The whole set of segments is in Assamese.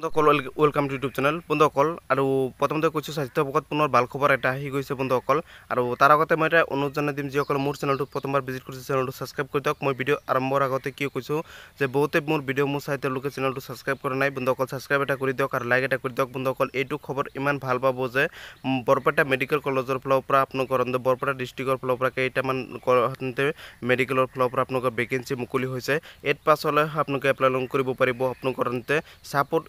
বন্ধুসকল ওয়েলকাম টু ইউটিউব চেনেল বন্ধুসকল আৰু প্ৰথমতে কৈছোঁ স্বাস্থ্য ভকত পুনৰ ভাল খবৰ এটা আহি গৈছে বন্ধুসকল আৰু তাৰ আগতে মই এটা অনুৰোধ জনাই দিম যিসকল মোৰ চেনেলটো প্ৰথমবাৰ ভিজিট কৰিছে চেনেলটো ছাবস্ক্ৰাইব কৰি দিয়ক মই ভিডিঅ' আৰম্ভৰ আগতে কি কৈছোঁ যে বহুতে মোৰ ভিডিঅ' মোৰ চাই তেওঁলোকে চেনেলটো ছাবস্ক্ৰাইব কৰা নাই বন্ধুসকল ছাবস্ক্ৰাইব এটা কৰি দিয়ক আৰু লাইক এটা কৰি দিয়ক বন্ধুসকল এইটো খবৰ ইমান ভাল পাব যে বৰপেটা মেডিকেল কলেজৰ ফালৰ পৰা আপোনালোকৰ বৰপেটা ডিষ্ট্ৰিক্টৰ ফালৰ পৰা কেইটামান মেডিকেলৰ ফালৰ পৰা আপোনালোকৰ ভেকেঞ্চি মুকলি হৈছে 8 পাছলৈ আপোনালোকে এপ্লাই কৰিব পাৰিব আপোনালোকৰ সাপোর্ট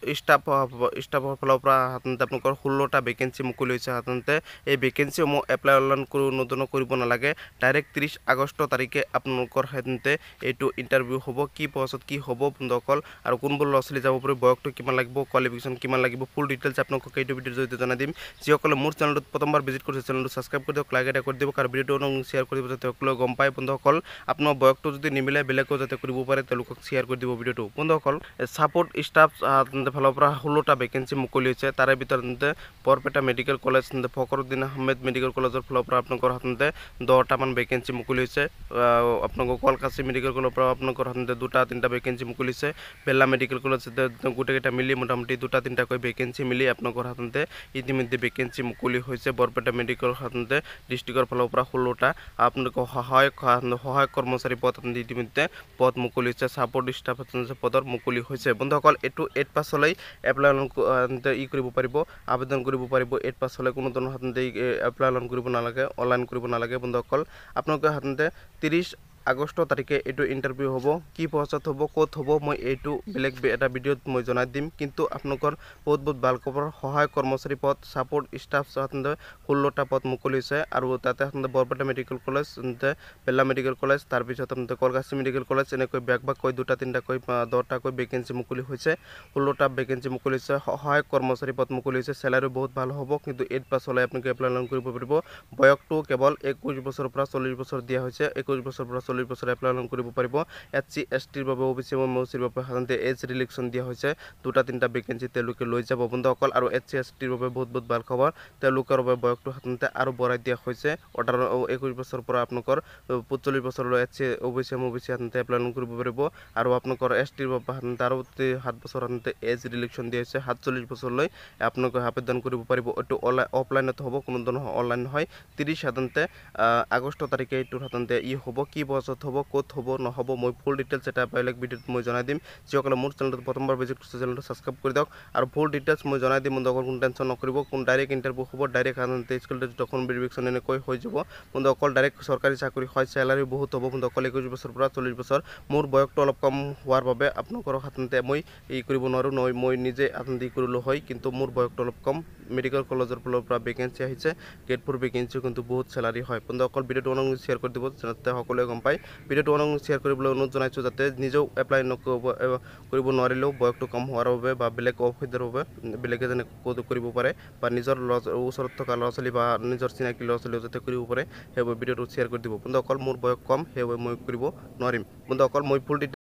স্টাফৰ ফালৰ পৰা আপোনালোকৰ 16টা ভেকেঞ্চি মুকলি হৈছে সাধাৰণতে এই ভেকেঞ্চিসমূহ এপ্লাই অনলাইন নতুন কৰিব নালাগে ডাইৰেক্ট 30 আগষ্ট তাৰিখে আপোনালোকৰ এইটো ইণ্টাৰভিউ হ'ব কি পষ্টত কি হ'ব বন্ধুসকল আৰু কোনবোৰ ল'ৰা-ছোৱালী যাব পাৰিব বয়সটো কিমান লাগিব কোৱালিফিকেশ্যন কিমান লাগিব ফুল ডিটেইলছ আপোনালোকক এইটো ভিডিঅ'ৰ জৰিয়তে জনাই দিম যিসকলে মোৰ চেনেলটোত প্ৰথমবাৰ ভিজিট কৰিছে চেনেলটো ছাবস্ক্ৰাইব কৰি দিয়ক লাইক এটা কৰি দিব আৰু ভিডিঅ'টো শ্বেয়াৰ কৰি দিব যাতে সকলোৱে গম পায় বন্ধুসকল আপোনাৰ বয়সটো যদি নিমিলে বেলেগও যাতে কৰিব পাৰে তেওঁলোকক শ্বেয়াৰ কৰি দিব ভিডিঅ'টো বন্ধুসকল সাপোর্ট স্টাফ ফালৰ পৰা 16টা ভেকেঞ্চি মুকলি হৈছে তাৰে ভিতৰত Barpeta medical college Fakhruddin Ahmed medical কলেজৰ ফালৰ পৰা আপোনালোকৰ 10টা মান ভেকেঞ্চি মুকলি হৈছে আপোনালোকৰ কলকাছি মেডিকেল কলেজৰ পৰা আপোনালোকৰ 2টা 3টা ভেকেঞ্চি মুকলি হৈছে বেলা মেডিকেল কলেজ গোটেইকেইটা মিলি মোটামুটি 2টা 3টাকৈ ভেকেঞ্চি মিলি আপোনালোকৰ ইতিমধ্যে ভেকেঞ্চি মুকলি হৈছে বৰপেটা মেডিকেল ডিষ্ট্ৰিক্টৰ ফালৰ পৰা 16টা আপোনালোকৰ সহায়ক কৰ্মচাৰী পদ ইতিমধ্যে পদ মুকলি হৈছে সাপোর্ট স্টাফ পদৰ মুকলি হৈছে বন্ধুসকল এইটো 8 পাছলৈ এপ্লাই কৰিব পাৰিব আবেদন কৰিব পাৰিব 8 পাছলৈ কোনো ধৰণৰ এপ্লাই কৰিব নালাগে অনলাইন কৰিব নালাগে বন্ধুসকল আপোনালোকে 30 আগষ্ট তাৰিখে এইটো ইণ্টাৰভিউ হ'ব কি পষ্টত হ'ব ক'ত হ'ব মই এইটো বেলেগ এটা ভিডিঅ'ত মই জনাই দিম কিন্তু আপোনালোকৰ বহুত ভাল খবৰ সহায়ক কৰ্মচাৰী পদ সাপোর্ট স্টাফ 16টা পদ মুকলি হৈছে আৰু তাতে বৰপেটা মেডিকেল কলেজ বেলা মেডিকেল কলেজ তাৰপিছত কলকাছি মেডিকেল কলেজ এনেকৈ ভাগ 2টা 3টাকৈ 10টাকৈ ভেকেঞ্চি মুকলি হৈছে 16টা ভেকেঞ্চি মুকলি হৈছে সহায়ক কৰ্মচাৰী পদ মুকলি হৈছে স্যালাৰি বহুত ভাল হ'ব কিন্তু 8 পাছলৈ আপোনালোকে এপ্লাই কৰিব পাৰিব বয়সটো কেৱল 21 বছৰৰ পৰা 40 বছৰ দিয়া হৈছে 21 বছৰৰ পৰা 40 বছৰ এপ্লাই কৰিব পাৰিব এসসি এসটিৰ বাবে ওবিসি মৌচিৰ বাবে সাধাৰণতে এজ ৰিলেকশ্যন দিয়া হৈছে 2টা 3টা ভেকেঞ্চি তেওঁলোকে লৈ যাব বন্ধুসকল আৰু এসসি এসটিৰ বাবে বহুত ভাল খবৰ তেওঁলোকৰ বাবে বয়সটো সাধাৰণতে আৰু বঢ়াই দিয়া হৈছে 21 বছৰৰ পৰা আপোনালোকৰ 45 বছৰলৈ এসসি ওবিসি সাধাৰণতে এপ্লাই কৰিব পাৰিব আৰু আপোনালোকৰ এসটিৰ বাবে সাধাৰণতে আৰু 7 বছৰ সাধাৰণতে এজ ৰিলেকশ্যন দিয়া হৈছে 47 বছৰলৈ আপোনালোকে আবেদন কৰিব পাৰিব এইটো অফলাইনত হ'ব কোনো ধৰণৰ অনলাইন নহয় 30 সাধাৰণতে আগষ্ট তাৰিখে এইটো সাধাৰণতে হ'ব কি পষ্টত হ'ব ক'ত হ'ব নহ'ব মই ফুল ডিটেইলছ এটা বেলেগ ভিডিঅ'ত মই জনাই দিম যিসকলে মোৰ চেনেলটো প্ৰথমবাৰ ভিজিট কৰিছে চেনেলটো ছাবস্ক্ৰাইব কৰি দিয়ক আৰু ফুল ডিটেইলছ মই জনাই দিম বন্ধুসকল কোনো টেনশ্যন নকৰিব কোন ডাইৰেক্ট ইণ্টাৰভিউ হ'ব ডাইৰেক্ট সাধাৰণতে স্কুল ডকুমেণ্ট ভেৰিফিকেশ্যন এনেকৈ হৈ যাব বন্ধুসকল ডাইৰেক্ট চৰকাৰী চাকৰি হয় স্যালাৰি বহুত হ'ব বন্ধুসকল 21 বছৰৰ পৰা 40 বছৰ মোৰ বয়সটো অলপ কম হোৱাৰ বাবে আপোনালোকৰ সাধাৰণতে মই কৰিব নোৱাৰোঁ মই নিজে সাধাৰণতে কৰিলোঁ হয় কিন্তু মোৰ বয়সটো অলপ কম মেডিকেল কলেজৰ ফালৰ পৰা ভেকেঞ্চি আহিছে গেট 4 ভেকেঞ্চি কিন্তু বহুত স্যালাৰি হয় বন্ধুসকল ভিডিঅ'টো শ্বেয়াৰ কৰি দিব যাতে সকলোৱে গম পায় ভিডিঅ'টো শ্বেয়াৰ কৰিবলৈ অনুৰোধ জনাইছোঁ যাতে নিজেও এপ্লাই কৰিব নোৱাৰিলেও বয়সটো কম হোৱাৰ বাবে বা বেলেগ অসুবিধাৰ বাবে বেলেগে যেনে কৰিব পাৰে বা নিজৰ ওচৰত থকা ল'ৰা-ছোৱালী বা নিজৰ চিনাকি ল'ৰা-ছোৱালীও যাতে কৰিব পাৰে সেইবাবে ভিডিঅ'টো শ্বেয়াৰ কৰি দিব বন্ধুসকল মোৰ বয়স কম সেইবাবে মই কৰিব নোৱাৰিম বন্ধুসকল মই ফুল